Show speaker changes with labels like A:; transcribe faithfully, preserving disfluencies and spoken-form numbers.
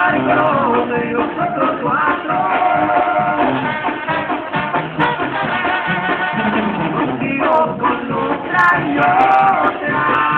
A: Marco de nosotros cuatro. Contigo con otra y otra.